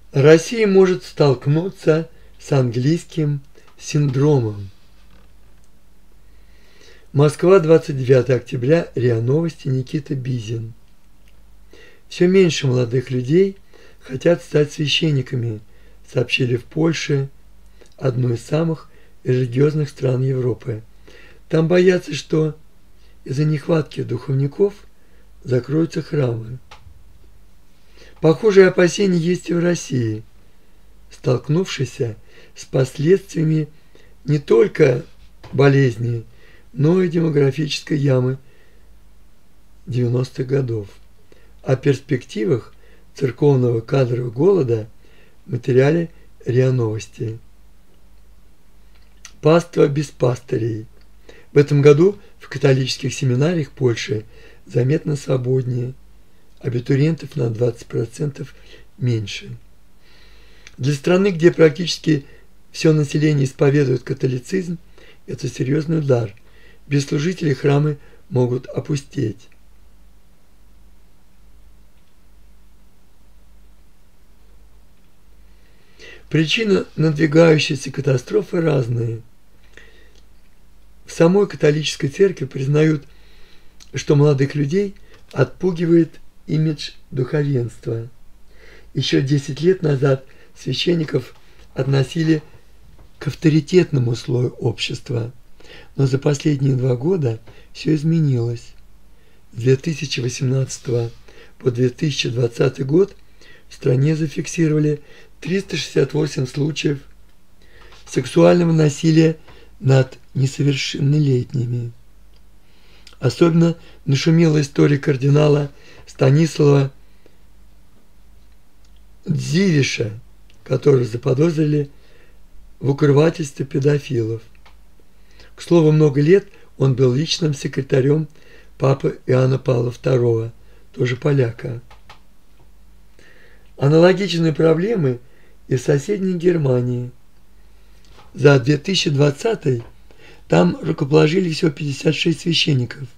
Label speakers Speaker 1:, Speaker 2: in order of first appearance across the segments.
Speaker 1: Россия может столкнуться с английским синдромом. Москва, 29 октября, РИА Новости, Никита Бизин. Все меньше молодых людей хотят стать священниками, сообщили в Польше, одной из самых религиозных стран Европы. Там боятся, что из-за нехватки духовников закроются храмы. Похожие опасения есть и в России, столкнувшейся с последствиями не только болезни, но и демографической ямы 90-х годов. О перспективах церковного кадрового голода в материале РИА Новости. Паства без пастырей. В этом году в католических семинариях Польши заметно свободнее, абитуриентов на 20% меньше. Для страны, где практически все население исповедует католицизм, это серьезный удар. Без служителей храмы могут опустеть. Причины надвигающейся катастрофы разные. В самой католической церкви признают, что молодых людей отпугивает имидж духовенства. Еще 10 лет назад священников относили к авторитетному слою общества, но за последние 2 года все изменилось. С 2018 по 2020 год в стране зафиксировали 368 случаев сексуального насилия над несовершеннолетними. Особенно нашумела история кардинала Станислава Дзивиша, которого заподозрили в укрывательстве педофилов. К слову, много лет он был личным секретарем папы Иоанна Павла II, тоже поляка. Аналогичные проблемы и в соседней Германии. За 2020 там рукоположили всего 56 священников.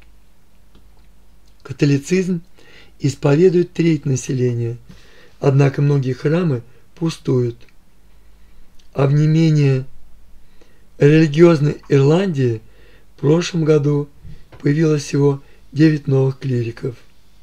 Speaker 1: Католицизм исповедует треть населения, однако многие храмы пустуют. А в не менее религиозной Ирландии в прошлом году появилось всего 9 новых клириков.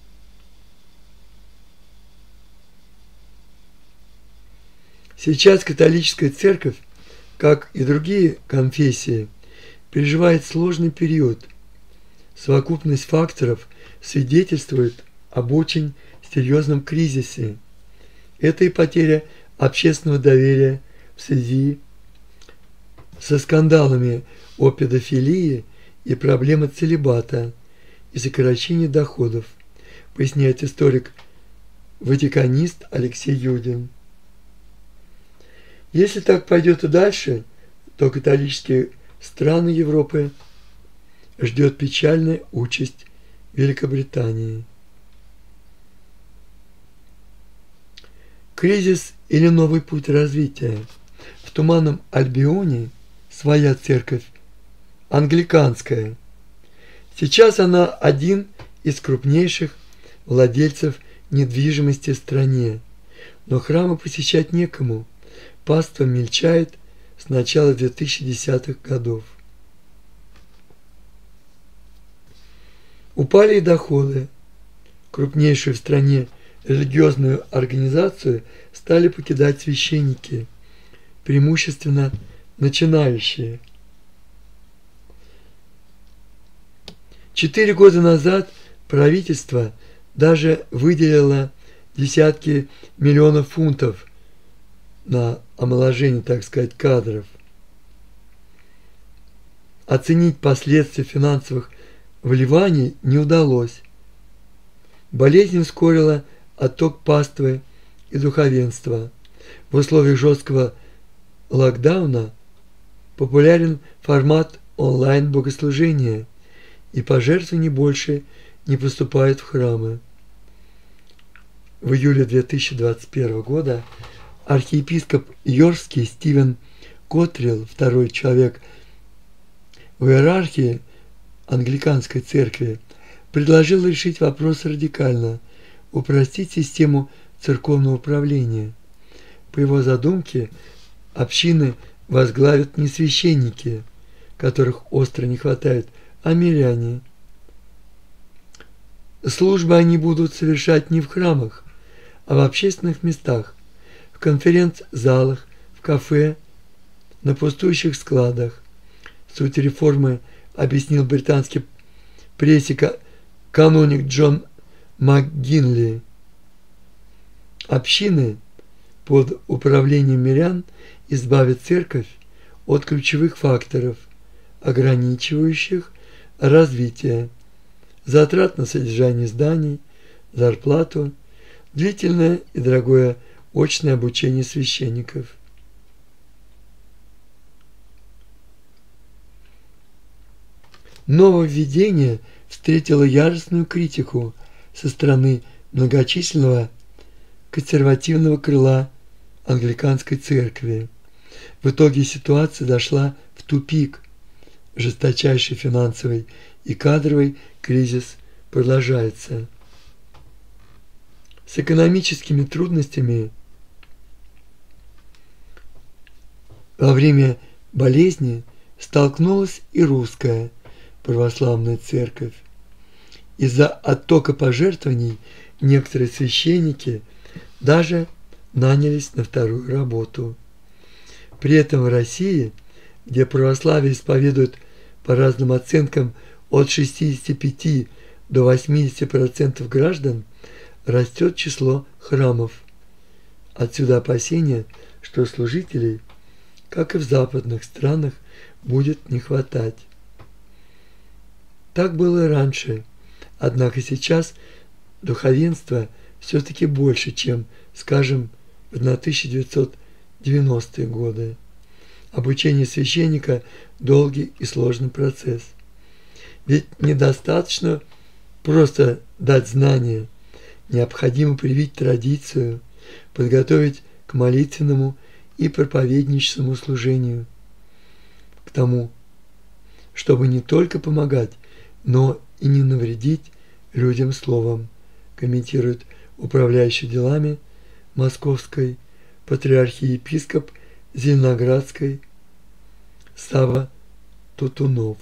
Speaker 1: Сейчас католическая церковь, как и другие конфессии, переживает сложный период. Совокупность факторов свидетельствует об очень серьезном кризисе. Это и потеря общественного доверия в связи со скандалами о педофилии и проблема целибата и сокращение доходов, поясняет историк-ватиканист Алексей Юдин. Если так пойдет и дальше, то католические страны Европы ждет печальная участь Великобритании. Кризис или новый путь развития. В Туманном Альбионе своя церковь, англиканская. Сейчас она один из крупнейших владельцев недвижимости в стране, но храмы посещать некому. Паства мельчает с начала 2010-х годов. Упали и доходы. Крупнейшую в стране религиозную организацию стали покидать священники, преимущественно начинающие. 4 года назад правительство даже выделило десятки миллионов фунтов на омоложение, так сказать, кадров. Оценить последствия финансовых вливаний не удалось. Болезнь ускорила отток паствы и духовенства. В условиях жесткого локдауна популярен формат онлайн-богослужения, и пожертвований больше не поступают в храмы. В июле 2021 года архиепископ Йоркский Стивен Котрил, второй человек в иерархии англиканской церкви, предложил решить вопрос радикально – упростить систему церковного управления. По его задумке, общины возглавят не священники, которых остро не хватает, а миряне. Службы они будут совершать не в храмах, а в общественных местах, в конференц-залах, в кафе, на пустующих складах. Суть реформы объяснил британский прессе каноник Джон МакГинли. Общины под управлением мирян избавят церковь от ключевых факторов, ограничивающих развитие, затрат на содержание зданий, зарплату, длительное и дорогое очное обучение священников. Нововведение встретило яростную критику со стороны многочисленного консервативного крыла англиканской церкви. В итоге ситуация дошла в тупик. Жесточайший финансовый и кадровый кризис продолжается. С экономическими трудностями во время болезни столкнулась и русская православная церковь. Из-за оттока пожертвований некоторые священники даже нанялись на вторую работу. При этом в России, где православие исповедует по разным оценкам от 65 до 80% граждан, растет число храмов. Отсюда опасения, что служителей, как и в западных странах, будет не хватать. Так было и раньше, однако сейчас духовенство все-таки больше, чем, скажем, в 1990-е годы. Обучение священника – долгий и сложный процесс. Ведь недостаточно просто дать знания, необходимо привить традицию, подготовить к молитвенному и проповедническому служению, к тому, чтобы не только помогать, но и не навредить людям словом, комментирует управляющий делами Московской патриархии епископ Зеленоградской Сава Тутунов.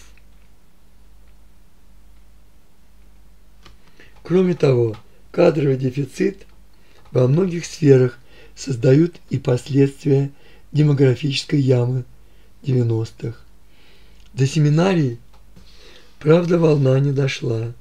Speaker 1: Кроме того, кадровый дефицит во многих сферах создают и последствия демографической ямы 90-х. До семинарий, правда, волна не дошла.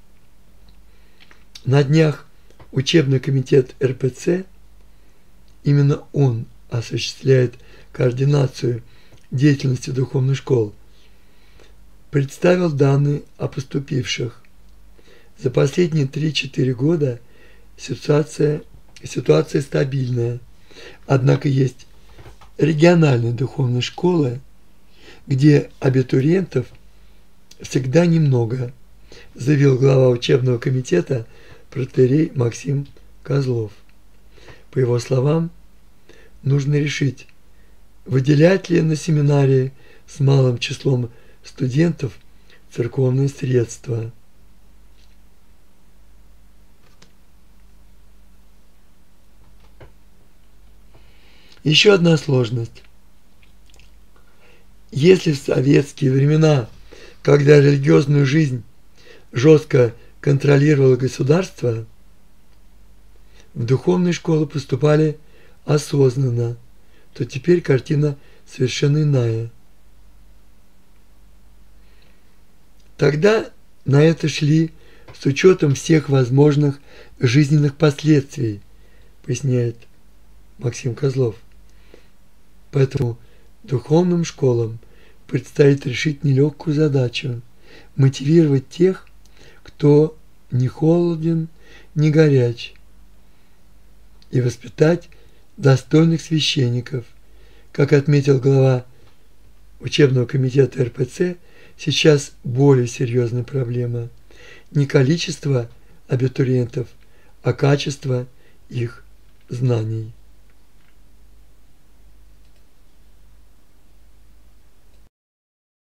Speaker 1: На днях учебный комитет РПЦ, именно он осуществляет координацию деятельности духовных школ, представил данные о поступивших. За последние 3-4 года ситуация стабильная, однако есть региональные духовные школы, где абитуриентов всегда немного, заявил глава учебного комитета протоиерей Максим Козлов. По его словам, нужно решить, выделять ли на семинарии с малым числом студентов церковные средства. Еще одна сложность. Если в советские времена, когда религиозную жизнь жестко контролировало государство, в духовные школы поступали осознанно, то теперь картина совершенно иная. Тогда на это шли с учетом всех возможных жизненных последствий, поясняет Максим Козлов. Поэтому духовным школам предстоит решить нелегкую задачу – мотивировать тех, кто не холоден, не горяч, и воспитать достойных священников. Как отметил глава учебного комитета РПЦ, сейчас более серьезная проблема – не количество абитуриентов, а качество их знаний.